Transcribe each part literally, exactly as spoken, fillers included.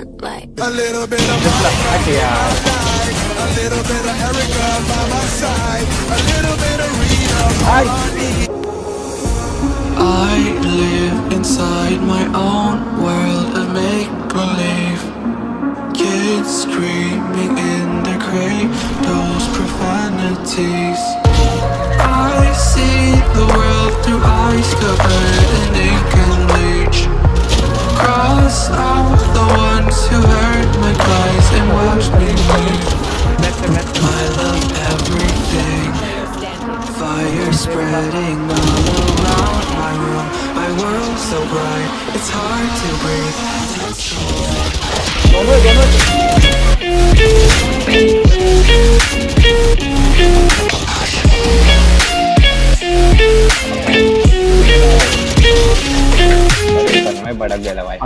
spent like a little bit of 𝕮𝖃𝖊𝖃𝑘 a little bit of Erica by my side, a little bit of Rita. I live inside my own world of make-believe. Kids screaming in their cradles, profanities. I see the world through eyes covered in ink and bleach. Cross out the ones who heard my cries and watched me leave. I love everything. Fire spreading all around my room. My world's so bright, it's hard to breathe. मैं भड़क गया भाई।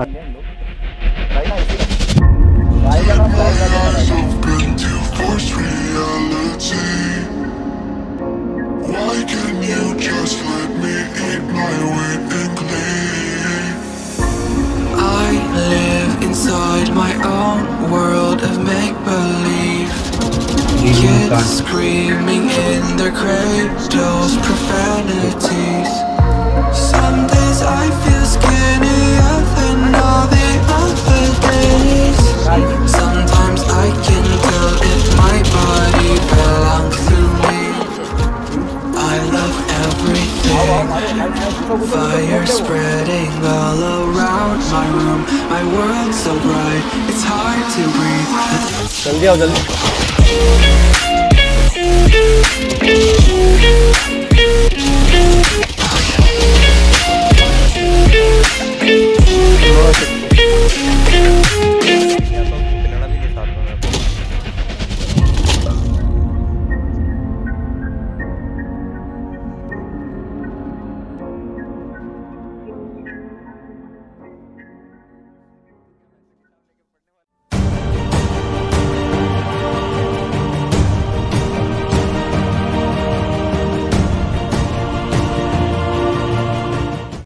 Why can't you just let me eat my weight in glee? I live inside my own world of make-believe. Kids screaming in their cradles, profanities. Some days I feel skinnier than all the other days. Sometimes I can tell if my body belongs to me. I love everything. Fire spreading all around my room. My world's so bright, it's hard to breathe. जल्दी आओ जल्दी।